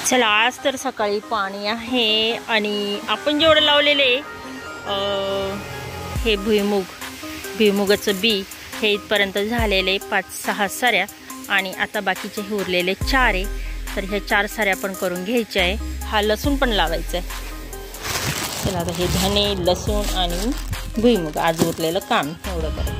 चला आज तर सकाळी पाणी आहे आणि आपण जेवढं लावलेले हे भुईमुगाचं बी हे इथपर्यंत झालेले 5-6 साऱ्या आणि आता बाकीचे हे उरलेले 4 आहे. तर ह्या 4 साऱ्या पण करून घ्यायच्या आहे. हा लसूण पण लावायचा आहे. चला आता हे धने लसूण आणि भुईमुग आज उरलेलं काम एवढं करायचं.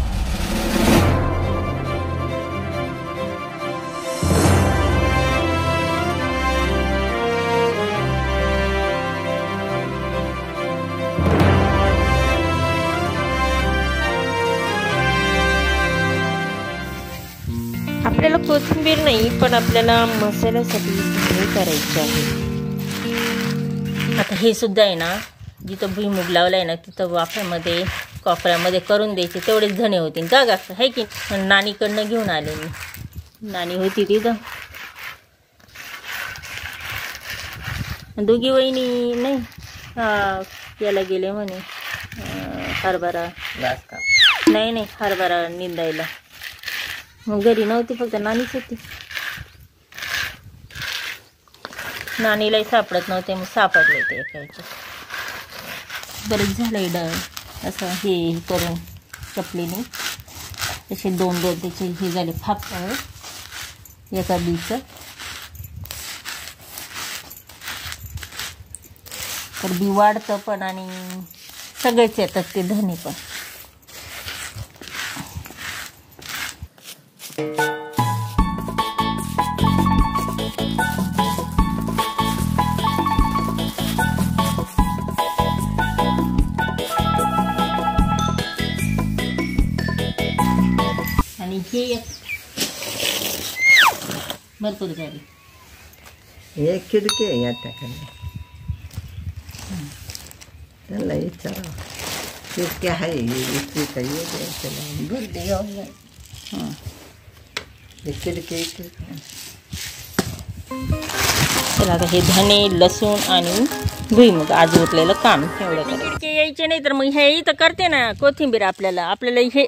आपल्याला कोथिंबीर नाही पण आपल्याला मसाल्यासाठी धने करायचे आहे. आता हे सुद्धा आहे ना, जिथं भुईमुग लावला आहे ना तिथं वाफ्यामध्ये कोपऱ्यामध्ये करून द्यायचे, तेवढेच धने होतील. जागा आहे की नानीकडनं घेऊन आले मी. नानी होती तिथं. दोघी वहिनी नाही याला गेले म्हणे हरभरा नाही हरभरा निंदायला. मग घरी नव्हती, फक्त नानीच होती. नानीलाही सापडत नव्हते, मग सापडले ते एकायचे. बरेच झालं असं हे करून चपलीने तसे 2-2 त्याचे हे झाले फापटावर एका बीचं. तर बी वाढतं पण आणि सगळेच येतात ते धने पण. आणि हे एक भरपूर झाली. एक खिडकी आहे या टाकायला. त्याला विचारा खिडकी आहे इतकी काही बुद्धी खिडकी. चला आता हे धने लसूण आणि भुईमुग आज उरलेलं काम एवढं करायचं. खिडकी यायचे नाही तर मग हे इथं करते ना कोथिंबीर. आपल्याला हे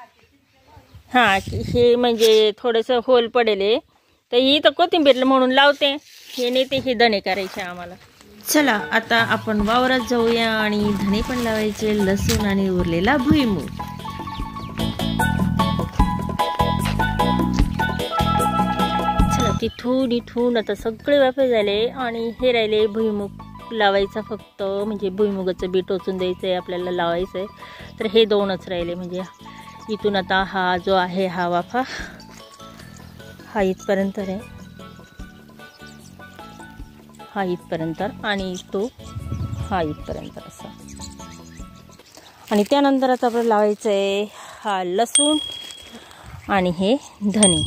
हे म्हणजे थोडंसं होल पडेल तर ही तर कोथिंबीर म्हणून लावते. हे नाही ते हे धने करायचे आम्हाला. चला आता आपण वावरात जाऊया आणि धने पण लावायचे, लसूण आणि उरलेला भुईमुग. चला तिथून आता सगळे वाफे झाले आणि हे राहिले भुईमुग लावायचा फक्त. म्हणजे भुईमुगाचं बी टोचून द्यायचं आहे आपल्याला, लावायचं आहे. तर हे 2च राहिले. म्हणजे इथून आता हा जो आहे हा वाफा हा इथपर्यंत आहे, हा इथपर्यंत आणि तो हा इथपर्यंत असा. आणि त्यानंतर आता आपल्याला लावायचं आहे हा लसूण आणि हे धने.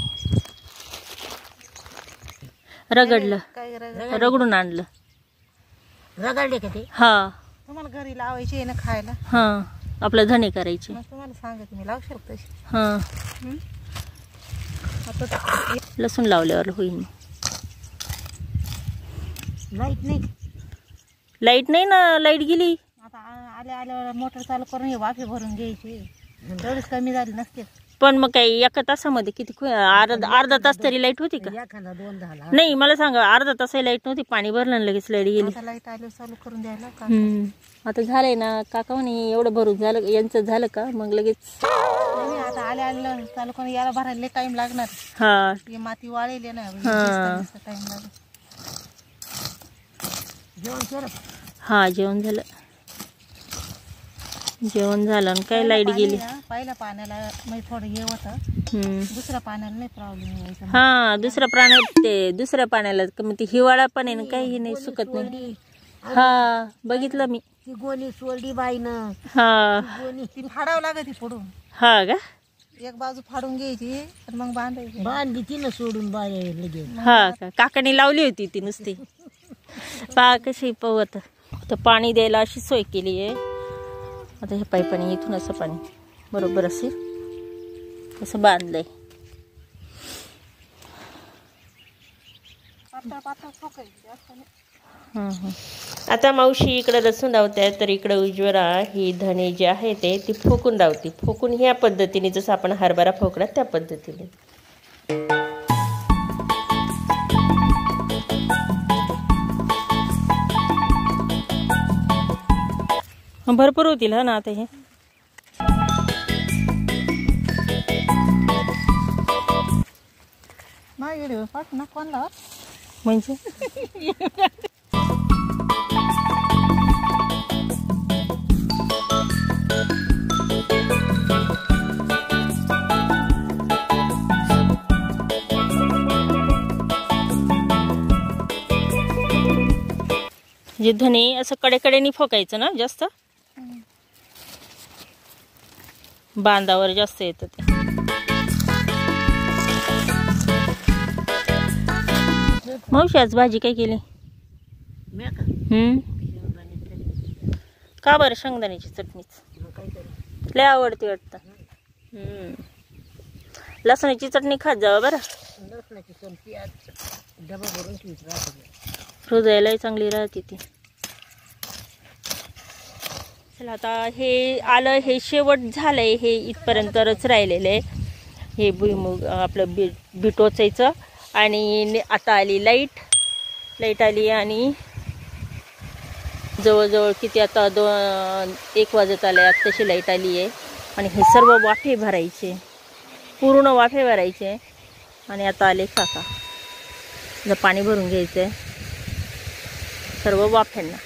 रगडून आणलं. रगडले का ते? हा तुम्हाला घरी लावायचे ना खायला. हा आपलं धने करायचे. तुम्हाला सांगत मी लावू शकतो. हा लसूण लावल्यावर होईल. लाईट नाही ना, लाईट गेली. आता आल्यावर मोटर चालू करून हे वाफे भरून घ्यायचे. तेवढीच कमी झाली नसते. पण मग काही एका तासामध्ये किती अर्धा तास तरी लाईट होती का? एखादा 2 झाला नाही मला सांगा. अर्धा तास लाईट नव्हती, पाणी भरलं लगेच लाईट गेली. लाईट आल्यावर चालू करून द्यायला का? आता झालंय ना काका म्हणे एवढं भरून झालं यांचं झालं का मग लगेच. आता आल्या चालू करून याला भरायला टाइम लागणार. हा माती वाळेल ना टाइम लागेल. हा जेवण झालं. जेवण झालं आणि काय लाईट गेली. पहिल्या पाण्याला म्हणजे थोडं हे होतं, दुसऱ्या पाण्याला नाही प्रॉब्लेम यायचा. हा दुसऱ्या पाण्याला ते हिवाळा पण आहे ना, काही नाही सुकत नाही. हा बघितलं मी. ती गोणी सोडली बाईनं. हा ती फाडावं लागत फोडून. हा का? एक बाजू फाडून घ्यायची आणि मग बांधायची. बांधली ती ना सोडून लगेच. हा का? काकाने लावली होती ती नुसती. पहा कशी पवत. तर पाणी द्यायला अशी सोय केली आहे. आता हे पाईपाने इथून असं पाणी बरोबर असेल असं बांधलंय. आता मावशी इकडे लसूण लावताय तर इकडे उज्ज्वला ही धने जे आहे ते ती फोकून लावते. फोकून ह्या पद्धतीने जसं आपण हरभरा फोकला त्या पद्धतीने. भरपूर होतील हा ना आता हे. म्हणजे जे धने असं कडेकडेनी फोकायचं ना जास्त, बांधावर जास्त येतं ते. मावशी आज भाजी काय केली? का बरं? शेंगदाण्याची चटणीच लय आवडती वाटतं. लसणाची चटणी खात जावं बरं, हृदयालाही चांगली राहते ती. चला आता हे आलं, हे शेवट झालंय, हे इथपर्यंतच राहिलेलं आहे. हे भुईमुग आपलं बी टोचायचं. आणि आता आली लाईट आली आणि जवळजवळ किती आता 1 वाजत आले, आत्ताशी लाईट आली आहे. आणि हे सर्व वाफे भरायचे, पूर्ण वाफे भरायचे. आणि आता आले काका, जर पाणी भरून घ्यायचं आहे सर्व वाफ्यांना.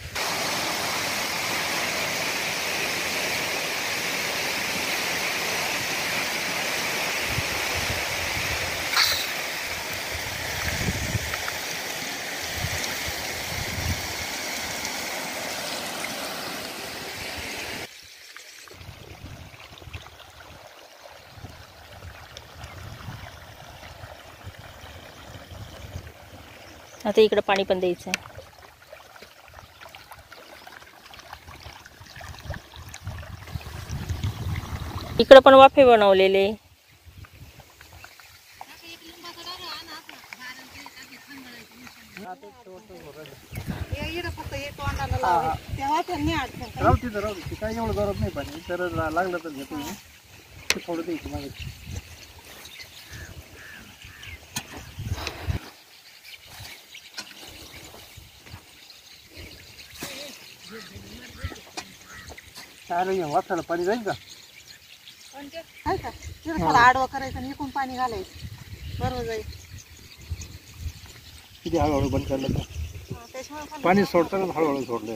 आता इकडं पाणी पण द्यायचं आहे. इकडं पण वाफे बनवलेले. काय एवढं गरज नाही पाणी, तर लागलं तर घेतो थोडं द्यायचं मागे. वाचायला पाणी जाईल का? आडवं करायचं आणि इकडून पाणी घालायचं, बरोबर जाईल. किती हळूहळू बंद करलं का पाणी सोडताना हळूहळू सोडलं.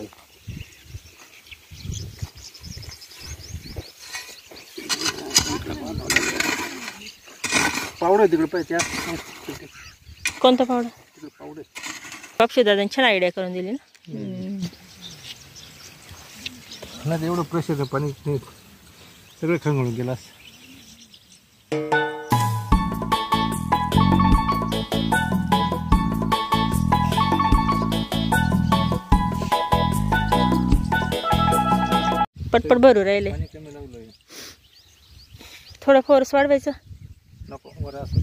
पावडं तिकडे पाहिजे. कोणता पावडा? तिकडे पावडे. बापशी दादांनी छान आयडिया करून दिली ना. नाही एवढं प्रेशर पाणी सगळं खंगळून गेलं. पटपट भरू राहिले. थोडं फोर्स वाढवायचं नको वर असं.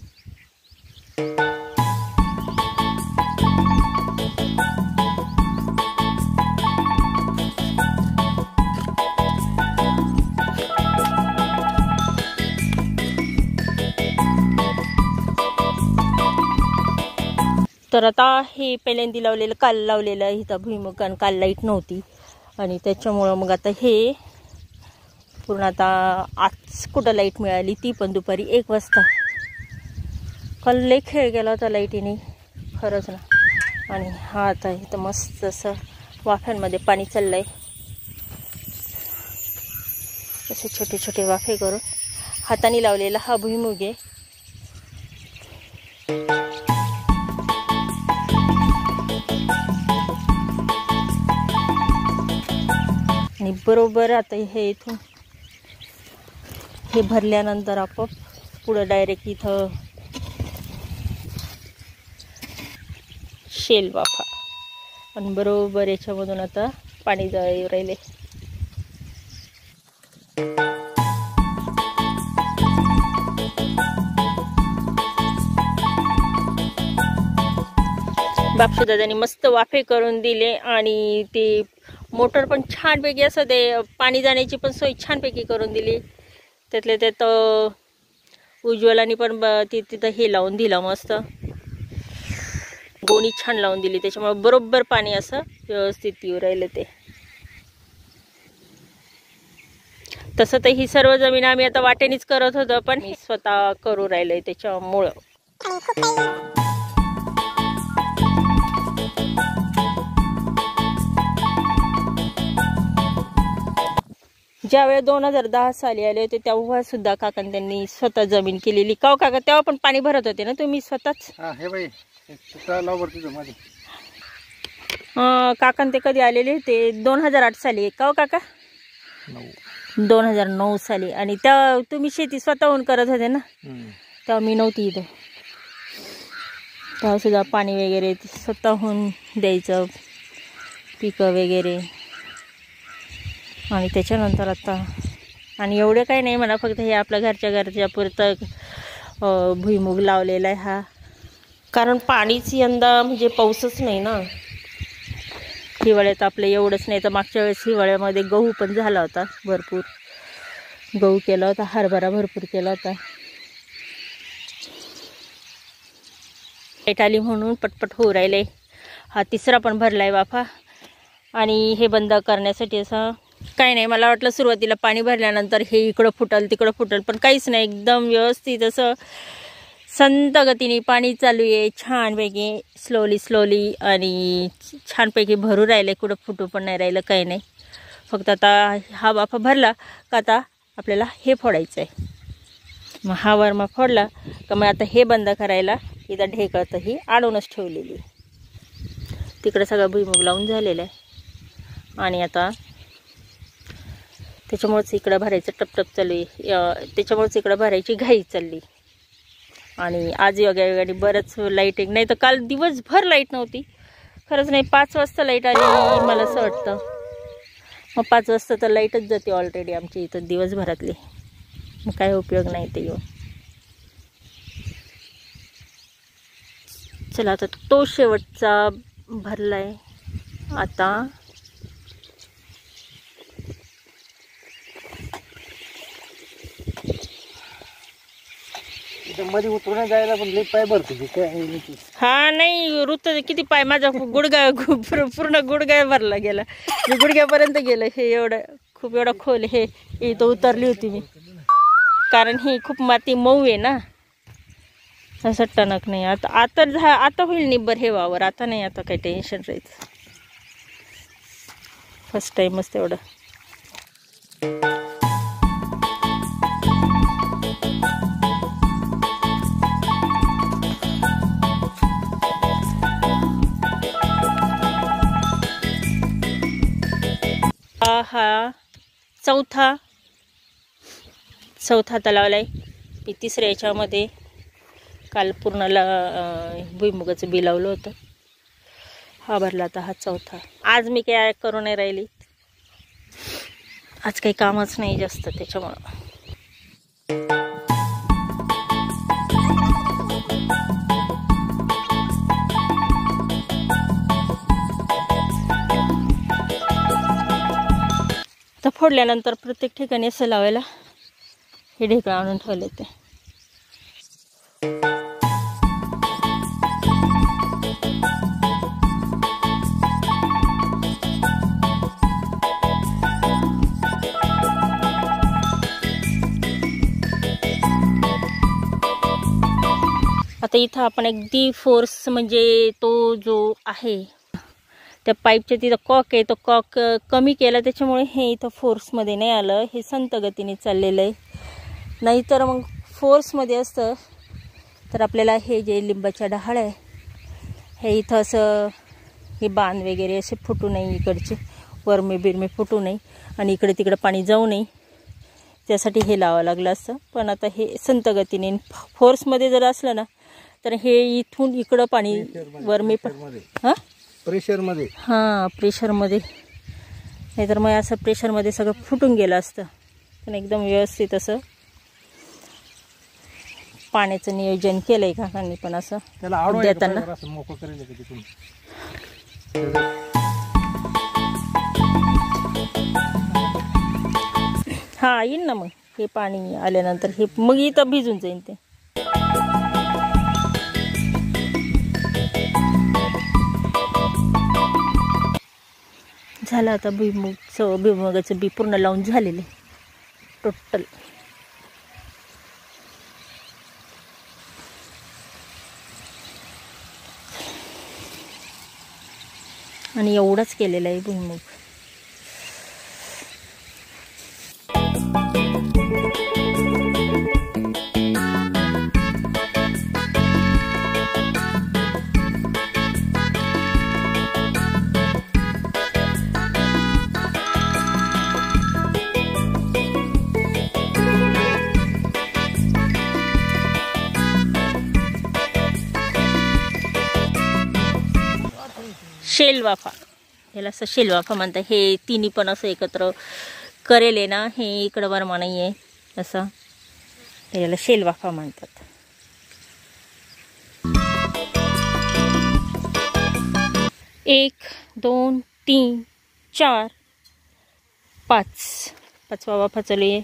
तर आता हे पहिल्यांदा लावलेलं, काल लावलेलं इथं भुईमुग, आणि काल लाईट नव्हती आणि त्याच्यामुळं मग आता हे पूर्ण आता आज कुठं लाईट मिळाली, ती पण दुपारी 1 वाजता. काल लई खेळ गेला होता लाईटीने, खरंच ना. आणि हा आता इथं मस्त असं वाफ्यांमध्ये पाणी चाललंय. असे छोटे छोटे वाफे करून हाताने लावलेला हा भुईमुग आहे. आणि बरोबर आता हे इथून हे भरल्यानंतर आपोआप पुढं डायरेक्ट इथं शेल वाफा. आणि बरोबर याच्यामधून आता पाणी येऊ राहिले. बापशू दादांनी मस्त वाफे करून दिले. आणि ते मोटर पण छानपैकी असं ते पाणी जाण्याची पण सोय छानपैकी करून दिली. त्यातल्या त्यात उज्ज्वलानी पण तिथं हे लावून दिलं, मस्त गोणी छान लावून दिली. त्याच्यामुळे बरोबर पाणी असं व्यवस्थित येऊ राहिलं ते. तसं तर ही सर्व जमीन आम्ही आता वाटेनीच करत होतो, पण मी स्वतः करू राहिलोय त्याच्यामुळं. ज्यावेळेस 2010 साली आले होते तेव्हा सुद्धा काकांनी त्यांनी स्वतः जमीन केलेली. का काका तेव्हा पण पाणी भरत होते ना तुम्ही स्वतःच? काकां ते कधी आलेले होते? 2008 साली. का काका? 2009 साली. आणि तेव्हा तुम्ही शेती स्वतःहून करत होते ना, तेव्हा मी नव्हती इथं. तेव्हा सुद्धा पाणी वगैरे स्वतःहून द्यायचं, पिकं वगैरे. आणि त्याच्यानंतर आता आणि एवढं काही नाही म्हणा, फक्त हे आपल्या घरच्या पुरतं भुईमुग लावलेला आहे हा. कारण पाणीच यंदा म्हणजे पाऊसच नाही ना. हिवाळ्यात आपलं एवढंच नाही तर मागच्या वेळेस हिवाळ्यामध्ये गहू पण झाला होता, भरपूर गहू केला होता, हरभरा भरपूर केला होता. लाईट आली म्हणून पटपट होऊ राहिले. हा तिसरा पण भरलाय वाफा. आणि हे बंद करण्यासाठी असं काही नाही. मला वाटलं सुरुवातीला पाणी भरल्यानंतर हे इकडं फुटल तिकडं फुटल, पण काहीच नाही. एकदम व्यवस्थित असं संत गतीने पाणी चालू आहे छानपैकी, स्लोली आणि छानपैकी भरू राहिले. कुठं फुटू पण नाही राहिलं, काही नाही. फक्त आता हा वाफा भरला का आता आपल्याला हे फोडायचं आहे. मग हा वरमा फोडला का मग आता हे बंद करायला इथं ढेकळतही आणूनच ठेवलेली. तिकडं सगळं भुईमुग लावून झालेलं आहे. आणि आता त्याच्यामुळेच इकडं भरायचं टपटप चालू आहे. त्याच्यामुळेच इकडं भरायची घाई चालली. आणि आज योगायोगाने बरंच लाईटिंग, नाही तर काल दिवसभर लाईट नव्हती. खरंच नाही, 5 वाजता लाईट आली मला असं वाटतं. मग 5 वाजता तर लाईटच जाते ऑलरेडी आमची इथं दिवसभरातली. मग काय उपयोग नाही ते येऊन. चला आता तो शेवटचा भरलाय. आता मध्ये उतरून जायला पण लई पाय भरतो. हा नाही, ऋतू किती पाय, माझा गुडघा पूर्ण गुडघा भरला गेला. मी गुडघ्यापर्यंत गेलं. हे एवढं खूप एवढं खोल हे इथं उतरली होती मी. कारण ही खूप माती मऊ आहे ना, असं टणक नाही. आता होईल निब्बर हे वावर. आता नाही, आता काही टेन्शन राहायचं. फर्स्ट टाइमच तेवढं. हा चौथा तलावला आहे. मी तिसऱ्या याच्यामध्ये काल पूर्णला भुईमुगाचं बी लावलं होतं. हा भरला आता हा चौथा. आज मी काय करू नाही राहिली, आज काही कामच नाही जास्त त्याच्यामुळं. तर फोडल्यानंतर प्रत्येक ठिकाणी असं लावायला हे ढेकळं आणून ठेवले ते. आता इथं आपण अगदी फोर्स म्हणजे तो जो आहे त्या पाईपच्या तिथं कॉक आहे, तो कॉक कमी केला त्याच्यामुळे हे इथं फोर्समध्ये नाही आलं. हे संत गतीने चाललेलं आहे. नाहीतर मग फोर्समध्ये असतं तर आपल्याला हे जे लिंबाच्या डहाळ आहे हे इथं असं हे बांध वगैरे असे फुटू नये, इकडचे वरमे बिरमे फुटू नये आणि इकडे तिकडे पाणी जाऊ नये, त्यासाठी हे लावावं लागलं असतं. पण आता हे संत गतीने फोर्समध्ये जर असलं ना तर हे इथून इकडं पाणी वरमे हां प्रेशरमध्ये, हां प्रेशरमध्ये, नाहीतर मग असं प्रेशरमध्ये सगळं फुटून गेलं असतं. पण एकदम व्यवस्थित असं पाण्याचं नियोजन केलंय काकांनी पण असं देताना. हा येईल ना मग हे पाणी आल्यानंतर हे मग इथं भिजून जाईल ते. झालं आता भुईमुगाचं बी पूर्ण लावून झालेले. टोटल. आणि एवढंच केलेलं आहे भुईमुग. शेलवाफा, याला असं शेलवाफा म्हणतात. हे तिन्ही पण असं एकत्र करेल आहे ना, हे इकडं बरमा नाही आहे असं, याला शेलवाफा म्हणतात. एक, 2, 3, 4, 5, 5वा वाफा चालू आहे.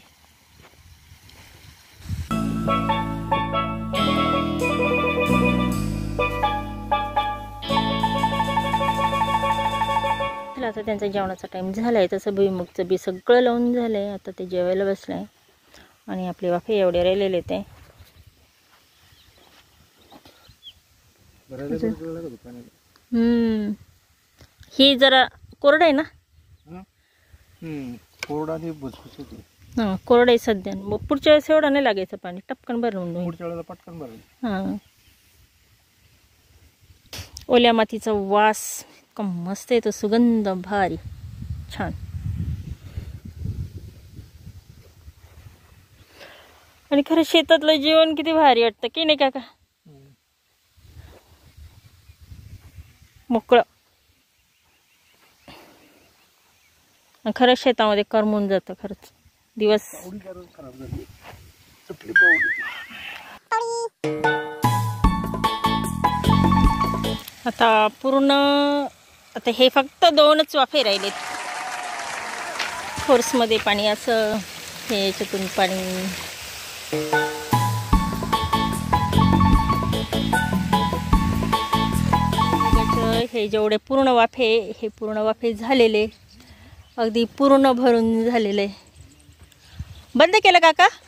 आता त्यांचा जेवणाचा टाइम झालाय. तसं भुईमुगचं बी सगळं लावून झालंय. आता ते जेवायला बसलंय आणि आपले वाफे एवढे राहिलेले ते. ही जरा कोरड आहे ना. कोरडा आणि भुसभुशीत आहे. हां, कोरड आहे सध्या. मग पुढच्या वेळेस एवढं नाही लागायचं पाणी, टपकन भरून होईल. पुढच्या वेळेला पटकन भरेल. हां, ओल्या मातीचा वास मस्त येतो, सुगंध भारी छान. आणि खरं शेतातलं जेवण किती भारी वाटतं की नाही काका. मोकळं खरं शेतामध्ये करमून जातं खरंच दिवस. आता पूर्ण, आता हे फक्त 2च वाफे राहिलेत. फोर्समध्ये पाणी असं हे याच्यातून पाणी. हे जेवढे पूर्ण वाफे, हे पूर्ण वाफे झालेले, अगदी पूर्ण भरून झालेले. बंद केलं काका.